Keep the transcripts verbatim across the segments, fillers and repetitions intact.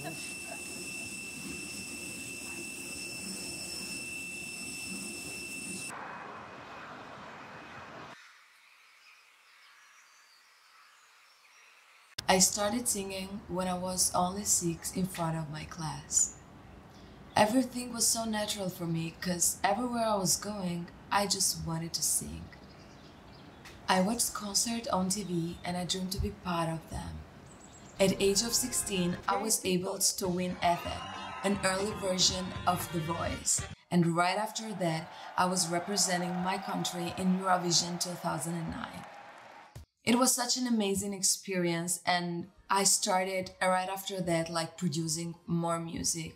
I started singing when I was only six in front of my class. Everything was so natural for me because everywhere I was going, I just wanted to sing. I watched concerts on T V and I dreamed to be part of them. At age of sixteen, I was able to win F M, an early version of The Voice. And right after that, I was representing my country in Eurovision two thousand nine. It was such an amazing experience, and I started right after that like producing more music.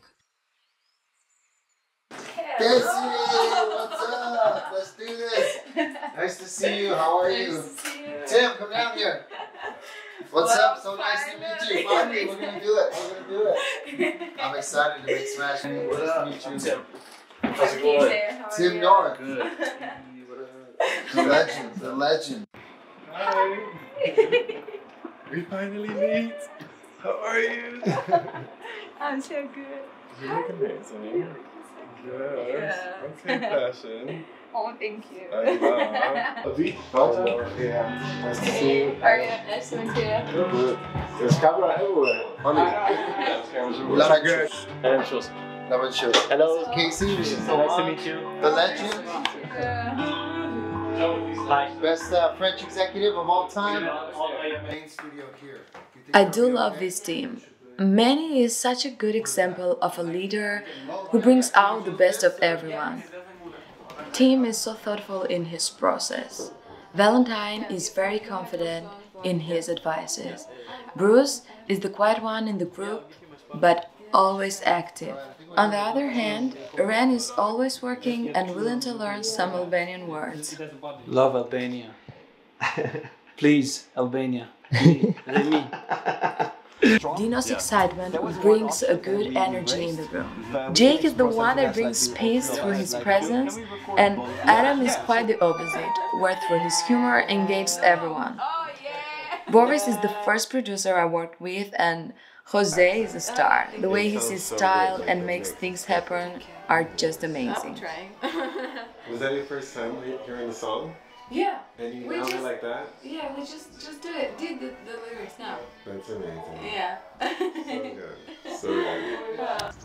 Casey, what's up? Let's do this. Nice to see you. How are you? Nice to see you. Tim, come down here. What's well, up? So nice to meet you. Finally, we're gonna do it. We're gonna do it. I'm excited to make Smash. What nice up? to meet you. I'm Tim. How's it going? Tim North. Good. The legend. The legend. Hi. We finally meet. How are you? I'm so good. You look amazing. Yes. Yeah. Okay, fashion. Oh, thank you. I love. Avi, welcome. Yeah. Nice to see you. Are you nice to meet you? Good. There's camera everywhere. Honey. Lemon shoes. Lemon shoes. Lemon shoes. Hello. Casey. Nice to meet you. The legend. Yeah. Hi. Best uh, French executive of all time. Main studio here. I do love this team. Manny is such a good example of a leader who brings out the best of everyone. Tim is so thoughtful in his process. Valentine is very confident in his advices. Bruce is the quiet one in the group, but always active. On the other hand, Ren is always working and willing to learn some Albanian words. Love Albania. Please, Albania. Let me. Dino's excitement brings a good energy in the room. Jake is the one that brings pace through his presence, and Adam is quite the opposite, where through his humor engages everyone. Boris is the first producer I worked with, and Jose is a star. The way he sees style and makes things happen are just amazing. Was that your first time hearing the song? Yeah. And you We nailed it just- like that? Yeah, we just just did it. Did the, the lyrics now. That's amazing. Yeah. So good. So good.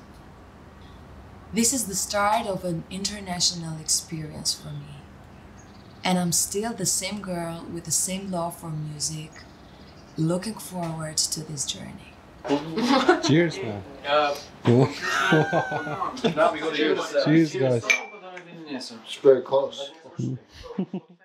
This is the start of an international experience for me. And I'm still the same girl with the same love for music, looking forward to this journey. Cheers, man. Uh, Cheers, Cheers, guys. It's very close.